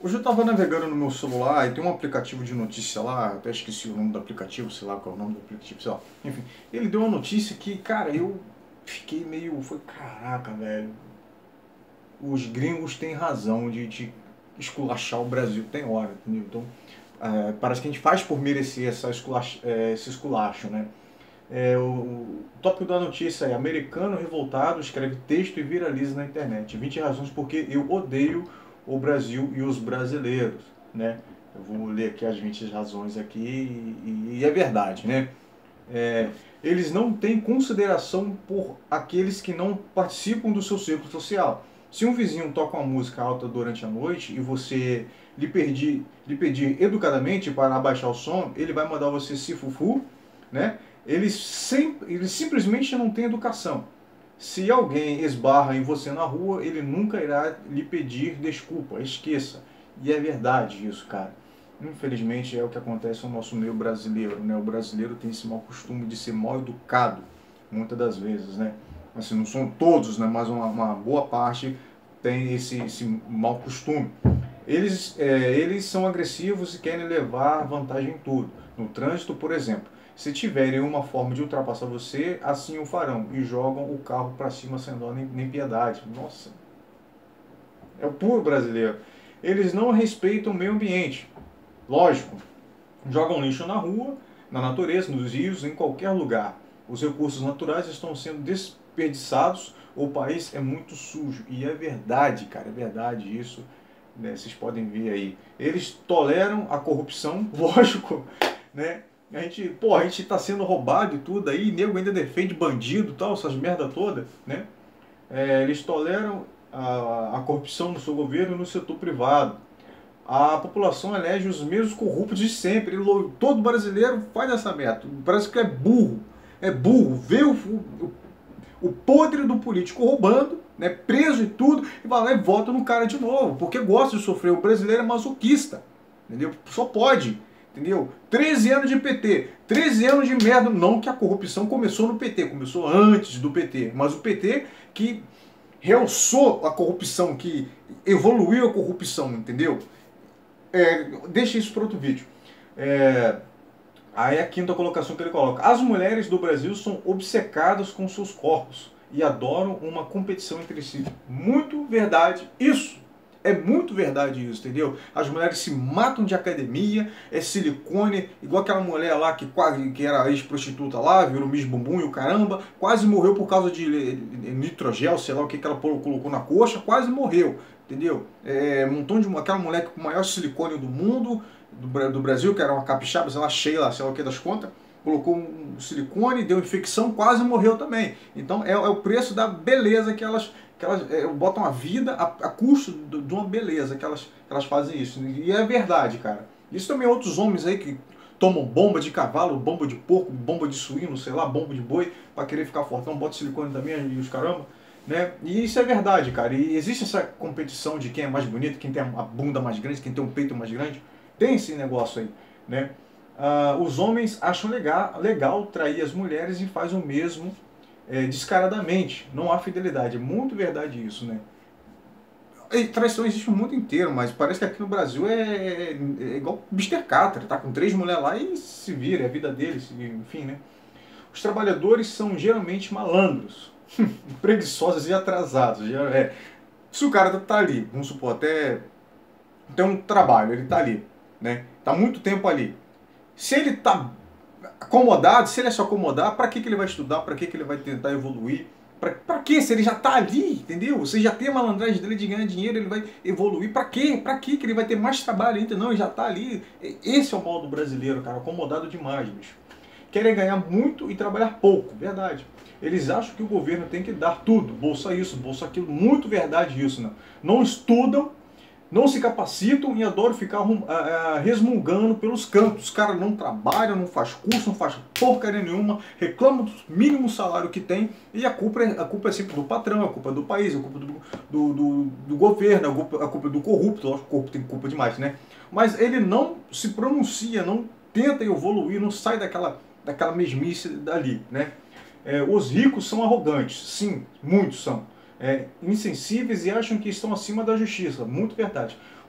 Hoje eu estava navegando no meu celular e tem um aplicativo de notícia lá, até esqueci o nome do aplicativo, sei lá qual é o nome do aplicativo, sei lá. Enfim, ele deu uma notícia que, cara, eu fiquei meio. Foi, caraca, velho. Os gringos têm razão de esculachar o Brasil, tem hora, entendeu? Então, parece que a gente faz por merecer esse esculacho, né? O tópico da notícia é: americano revoltado escreve texto e viraliza na internet. 20 razões porque eu odeio o Brasil e os brasileiros, né? Eu vou ler aqui as 20 razões aqui e é verdade, né? É, eles não têm consideração por aqueles que não participam do seu círculo social. Se um vizinho toca uma música alta durante a noite e você lhe pedir educadamente para abaixar o som, ele vai mandar você se fufu, né? Eles simplesmente não têm educação. Se alguém esbarra em você na rua, ele nunca irá lhe pedir desculpa, esqueça. E é verdade isso, cara. Infelizmente é o que acontece no nosso meio brasileiro, né? O brasileiro tem esse mau costume de ser mal educado, muitas das vezes, né? Assim, não são todos, né? Mas uma boa parte tem esse mau costume. Eles são agressivos e querem levar vantagem em tudo. No trânsito, por exemplo, se tiverem uma forma de ultrapassar você, assim o farão e jogam o carro para cima sem dó nem piedade. Nossa, é o puro brasileiro. Eles não respeitam o meio ambiente. Lógico, jogam lixo na rua, na natureza, nos rios, em qualquer lugar. Os recursos naturais estão sendo desperdiçados, o país é muito sujo. E é verdade, cara, é verdade isso, né? Vocês podem ver aí. Eles toleram a corrupção, lógico, né? A gente tá sendo roubado e tudo aí, nego ainda defende bandido e tal, essas merda toda, né? Eles toleram a corrupção no seu governo e no setor privado. A população elege os mesmos corruptos de sempre. Todo brasileiro faz essa merda. Parece que é burro. É burro. Vê o podre do político roubando, né, preso e tudo, e vai lá e vota no cara de novo. Porque gosta de sofrer. O brasileiro é masoquista. Entendeu? Só pode. Entendeu? 13 anos de PT. 13 anos de merda. Não que a corrupção começou no PT. Começou antes do PT. Mas o PT que realçou a corrupção, que evoluiu a corrupção, entendeu? Deixa isso para outro vídeo. Aí a quinta colocação que ele coloca: as mulheres do Brasil são obcecadas com seus corpos e adoram uma competição entre si. Muito verdade isso. É muito verdade isso, entendeu? As mulheres se matam de academia, é silicone, igual aquela mulher lá que era ex-prostituta lá, virou Miss Bumbum e o caramba, quase morreu por causa de nitrogel, sei lá o que ela colocou na coxa, quase morreu, entendeu? Aquela mulher com o maior silicone do mundo, do Brasil, que era uma capixaba, sei lá, Sheila, sei lá o que das contas, colocou um silicone, deu infecção, quase morreu também. Então é o preço da beleza que elas botam a vida a custo de uma beleza que elas fazem isso. E é verdade, cara. Isso também outros homens aí que tomam bomba de cavalo, bomba de porco, bomba de suíno, sei lá, bomba de boi, para querer ficar fortão, bota silicone também e os caramba. Né? E isso é verdade, cara. E existe essa competição de quem é mais bonito, quem tem a bunda mais grande, quem tem um peito mais grande. Tem esse negócio aí, né? Os homens acham legal trair as mulheres e faz o mesmo descaradamente. Não há fidelidade. É muito verdade isso, né? E traição existe no mundo inteiro, mas parece que aqui no Brasil é igual o Mr. Catra, tá com 3 mulheres lá e se vira, é a vida deles, enfim, né? Os trabalhadores são geralmente malandros, preguiçosos e atrasados. Se o cara tá ali, vamos supor, até tem um trabalho, ele tá ali, né? Tá muito tempo ali. Se ele tá acomodado, se ele é só acomodar, para que ele vai estudar? Para que ele vai tentar evoluir? Para que? Se ele já tá ali, entendeu? Você já tem a malandragem dele de ganhar dinheiro, ele vai evoluir. Para quê? Para que ele vai ter mais trabalho ainda? Não, ele já tá ali. Esse é o mal do brasileiro, cara, acomodado demais, bicho. Querem ganhar muito e trabalhar pouco, verdade. Eles acham que o governo tem que dar tudo, bolsa isso, bolsa aquilo, muito verdade isso, né? Não estudam, não se capacitam e adoram ficar resmungando pelos cantos. Os caras não trabalham, não faz curso, não faz porcaria nenhuma, reclamam do mínimo salário que tem e a culpa é sempre do patrão, a culpa é do país, a culpa do governo, a culpa é do corrupto. Lógico que o corrupto tem culpa demais, né? Mas ele não se pronuncia, não tenta evoluir, não sai daquela mesmice dali, né? Os ricos são arrogantes, sim, muitos são. Insensíveis e acham que estão acima da justiça, muito verdade.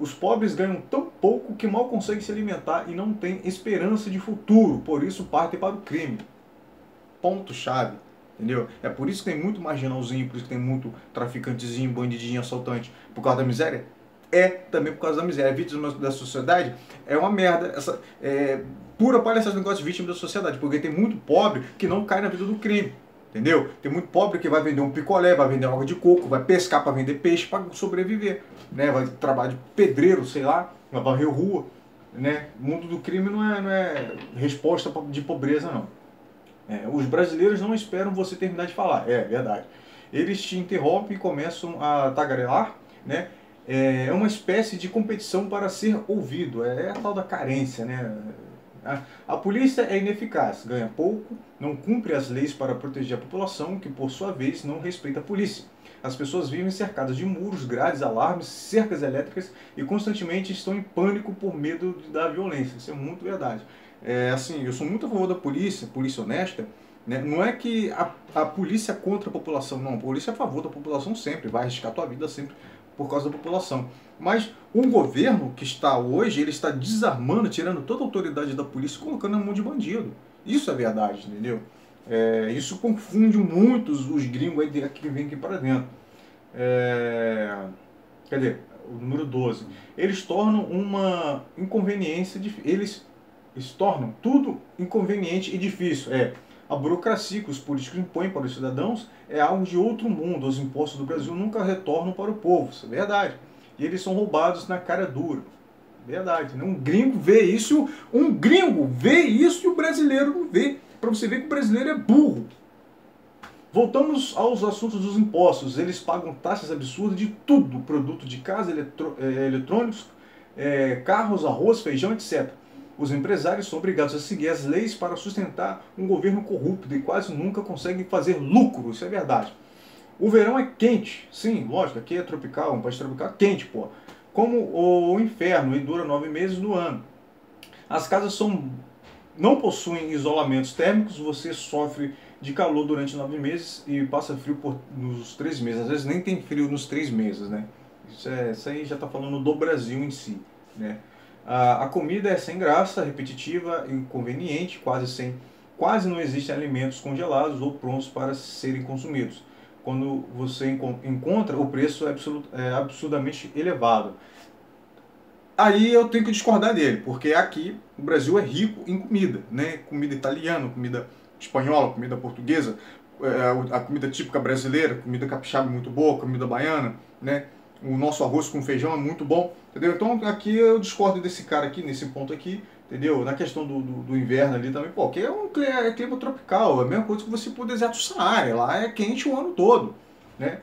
Os pobres ganham tão pouco que mal conseguem se alimentar e não têm esperança de futuro, por isso partem para o crime. Ponto-chave. Entendeu? É por isso que tem muito marginalzinho, por isso que tem muito traficantezinho, bandidinho, assaltante, por causa da miséria? É também por causa da miséria. Vítima da sociedade é uma merda. Essa pura palhaçada esse negócio de vítima da sociedade, porque tem muito pobre que não cai na vida do crime. Entendeu? Tem muito pobre que vai vender um picolé, vai vender água de coco, vai pescar para vender peixe para sobreviver, né? Vai trabalhar de pedreiro, sei lá, vai varrer rua, né? O mundo do crime não é resposta de pobreza, não. Os brasileiros não esperam você terminar de falar, é verdade. Eles te interrompem e começam a tagarelar, né? É uma espécie de competição para ser ouvido, é a tal da carência, né? A polícia é ineficaz, ganha pouco, não cumpre as leis para proteger a população, que por sua vez não respeita a polícia. As pessoas vivem cercadas de muros, grades, alarmes, cercas elétricas e constantemente estão em pânico por medo da violência. Isso é muito verdade. Assim, eu sou muito a favor da polícia, polícia honesta, né? Não é que a polícia é contra a população, não. A polícia é a favor da população sempre, vai arriscar a tua vida sempre por causa da população. Mas um governo que está hoje, ele está desarmando, tirando toda a autoridade da polícia e colocando na mão de bandido. Isso é verdade, entendeu? Isso confunde muito os gringos aí que vêm aqui para dentro. Cadê? O número 12. Eles tornam uma inconveniência, eles tornam tudo inconveniente e difícil. A burocracia que os políticos impõem para os cidadãos é algo de outro mundo. Os impostos do Brasil nunca retornam para o povo, isso é verdade. E eles são roubados na cara dura. Verdade, né? Um gringo vê isso e o brasileiro não vê. Para você ver que o brasileiro é burro. Voltamos aos assuntos dos impostos. Eles pagam taxas absurdas de tudo. Produto de casa, eletrônicos, carros, arroz, feijão, etc. Os empresários são obrigados a seguir as leis para sustentar um governo corrupto e quase nunca conseguem fazer lucro. Isso é verdade. O verão é quente. Sim, lógico, aqui é tropical, um país tropical quente, pô. Como o inferno, e dura 9 meses no ano. As casas não possuem isolamentos térmicos, você sofre de calor durante 9 meses e passa frio nos 3 meses. Às vezes nem tem frio nos 3 meses, né? Isso aí já está falando do Brasil em si, né? A comida é sem graça, repetitiva, inconveniente, quase não existem alimentos congelados ou prontos para serem consumidos. Quando você encontra, o preço é absurdamente elevado. Aí eu tenho que discordar dele, porque aqui o Brasil é rico em comida, né? Comida italiana, comida espanhola, comida portuguesa, a comida típica brasileira, comida capixaba é muito boa, comida baiana, né? O nosso arroz com feijão é muito bom, entendeu? Então aqui eu discordo desse cara aqui, nesse ponto aqui, entendeu? Na questão do inverno ali também, pô, que é clima tropical, é a mesma coisa que você for deserto do Saara, lá é quente o ano todo, né?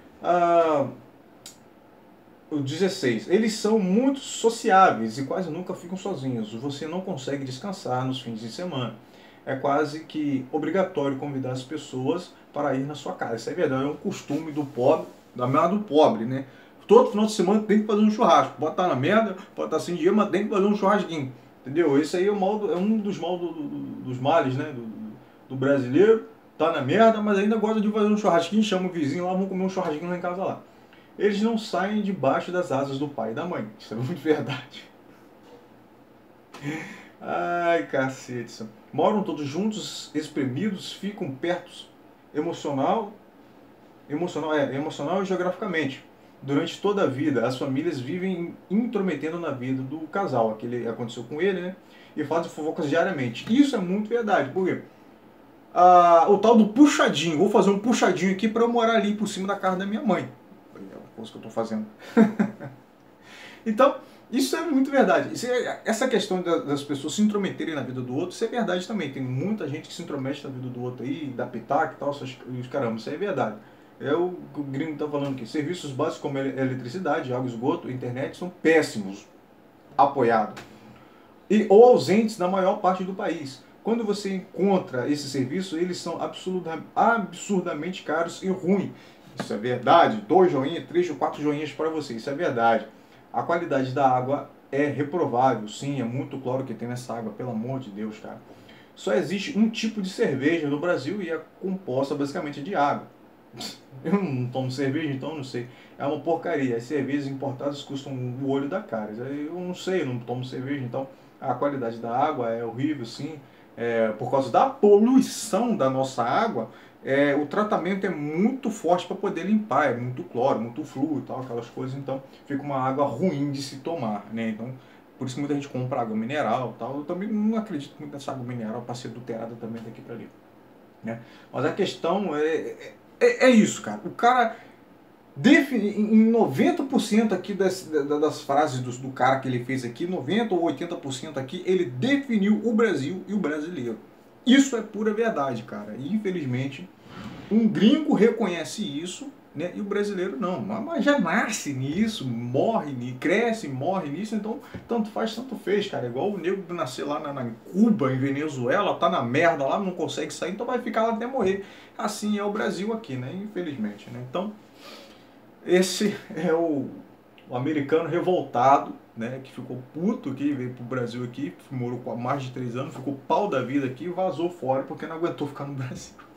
O 16. Eles são muito sociáveis e quase nunca ficam sozinhos. Você não consegue descansar nos fins de semana. É quase que obrigatório convidar as pessoas para ir na sua casa. Isso é verdade, é um costume do pobre, da merda do pobre, né? Todo final de semana tem que fazer um churrasco. Pode estar na merda, pode estar sem dinheiro, mas tem que fazer um churrasquinho. Entendeu? Esse aí é um dos mal dos males, né? Do brasileiro. Tá na merda, mas ainda gosta de fazer um churrasquinho, chama o vizinho lá, vamos comer um churrasquinho lá em casa lá. Eles não saem debaixo das asas do pai e da mãe. Isso é muito verdade. Ai, cacete. Moram todos juntos, espremidos, ficam perto emocional e geograficamente. Durante toda a vida, as famílias vivem intrometendo na vida do casal. Aquilo aconteceu com ele, né? E fazem fofocas diariamente. Isso é muito verdade. Por quê? O tal do puxadinho. Vou fazer um puxadinho aqui para eu morar ali por cima da casa da minha mãe. É uma coisa que eu estou fazendo. Então, isso é muito verdade. Essa questão das pessoas se intrometerem na vida do outro, isso é verdade também. Tem muita gente que se intromete na vida do outro aí, dá pitaco e tal, os caramba, isso é verdade. É o que o gringo está falando aqui. Serviços básicos como eletricidade, água, esgoto, internet são péssimos, apoiados. Ou ausentes na maior parte do país. Quando você encontra esse serviço, eles são absurdamente caros e ruins. Isso é verdade. 2 joinhas, 3 ou 4 joinhas para você. Isso é verdade. A qualidade da água é reprovável. Sim, é muito cloro que tem nessa água. Pelo amor de Deus, cara. Só existe um tipo de cerveja no Brasil e é composta basicamente de água. Eu não tomo cerveja, então eu não sei. É uma porcaria. As cervejas importadas custam o olho da cara. Eu não sei, eu não tomo cerveja, então a qualidade da água é horrível, sim. Por causa da poluição da nossa água, o tratamento é muito forte para poder limpar. É muito cloro, muito flúor e tal, aquelas coisas. Então fica uma água ruim de se tomar, né? Então, por isso que muita gente compra água mineral e tal. Eu também não acredito muito nessa água mineral para ser adulterada também daqui para ali, né? Mas a questão é isso, cara. O cara, em 90% aqui das frases do cara que ele fez aqui, 90 ou 80% aqui, ele definiu o Brasil e o brasileiro. Isso é pura verdade, cara. E infelizmente, um gringo reconhece isso, né? E o brasileiro não. Mas já nasce nisso, morre, cresce, morre nisso, então tanto faz, tanto fez, cara. Igual o nego nascer lá na Cuba, em Venezuela, tá na merda lá, não consegue sair, então vai ficar lá até morrer. Assim é o Brasil aqui, né? Infelizmente, né? Então, esse é o americano revoltado, né? Que ficou puto aqui, veio pro Brasil aqui, morou com mais de 3 anos, ficou pau da vida aqui e vazou fora porque não aguentou ficar no Brasil.